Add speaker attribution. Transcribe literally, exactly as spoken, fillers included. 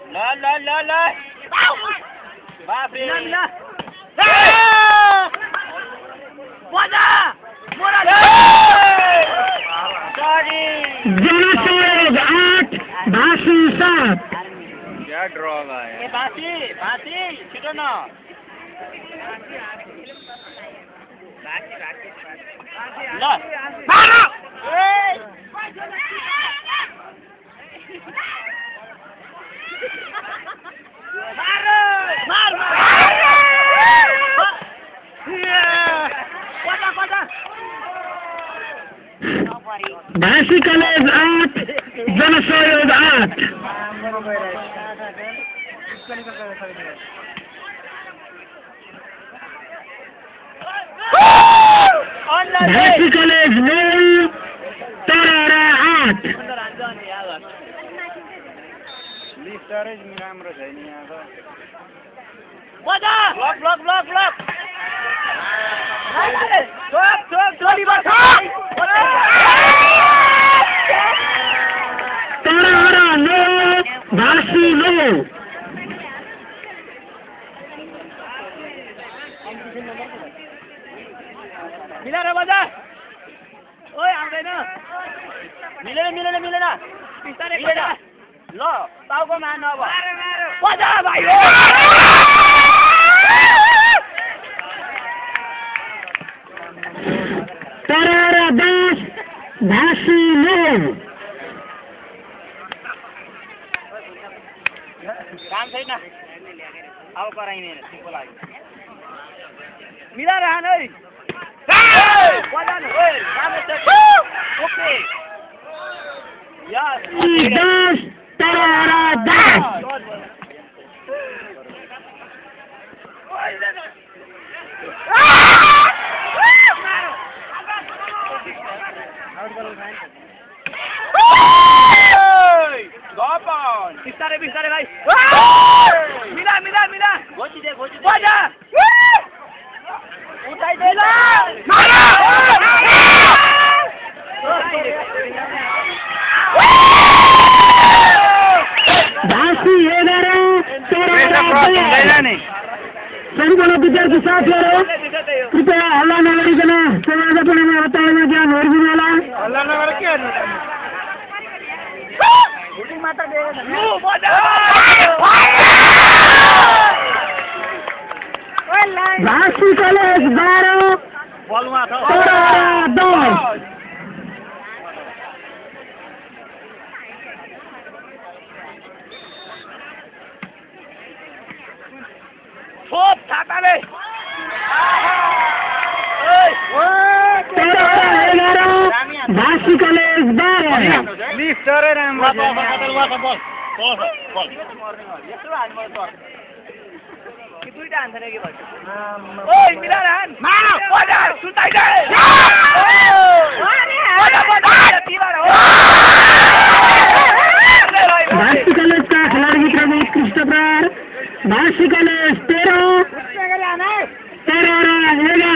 Speaker 1: ल ल ल ल बाप रे
Speaker 2: मिला बजा मोरा
Speaker 1: सॉरी
Speaker 3: जनसहयोग आठ भाषी सात
Speaker 1: क्या ड्रॉ है ए भाषी भाषी छिटो न ल मारो ए मारो मार मार पटा पटा
Speaker 3: भाषी कलेज आठ जनसहयोग आठ भाषी कलेज नौ तरहरा आठ
Speaker 1: स्टोरेज राम्रो छैन यहाँ
Speaker 2: बजा
Speaker 1: ब्लक ब्लक ब्लक ब्लक
Speaker 2: चोप चोप जोडी बस
Speaker 3: तरहरा नौ भाषी नौ
Speaker 2: मिला रे बजा ओए आउँदैन
Speaker 1: मिलेन मिलेन मिलेन
Speaker 2: बिस्तारै
Speaker 1: मिलेन ल टाउको मान अब
Speaker 2: बजा भाइ
Speaker 3: तरहरा दस भाषी नौ
Speaker 1: काम छैन अब कराइने त्यसको लागि
Speaker 2: मिला रहन है बजा न
Speaker 1: ओए राम्रो छ ओके यस
Speaker 3: दस तरहरा दस
Speaker 1: गपन
Speaker 2: बिस्तारै बिस्तारै भाइ मिला मिला मिला
Speaker 1: घोची दे घोची दे
Speaker 2: बजा
Speaker 1: उठाइ दे ल
Speaker 3: भाषी एघार तरहरा दस सम्पूर्ण विद्यार्थी साथीहरू कृपया हल्ला नगरिकन समाजपनामा हतारमा ज्ञान हेरिदिनु होला
Speaker 1: हल्ला नगर के गर्नु
Speaker 2: लु बजा
Speaker 3: भाषी कलेज बाह्र
Speaker 1: बलमा छ
Speaker 3: तरहरा दस
Speaker 2: छोप छाताले
Speaker 3: तरहरा एघार भाषी कलेज बाह्र
Speaker 1: लिस्टरै राम्रो छ
Speaker 2: यत्रो हान्नु पर्छ कि दुईटा हान्छ नि के भन्छ ओइ मिला रहन मार बजा सुताइ दे बजा बजा तिमीहरु हो
Speaker 3: भाषी कलेजका खेलाडीभित्रको उत्कृष्ट प्रहार भाषी कलेज तेह्र तरहरा एघार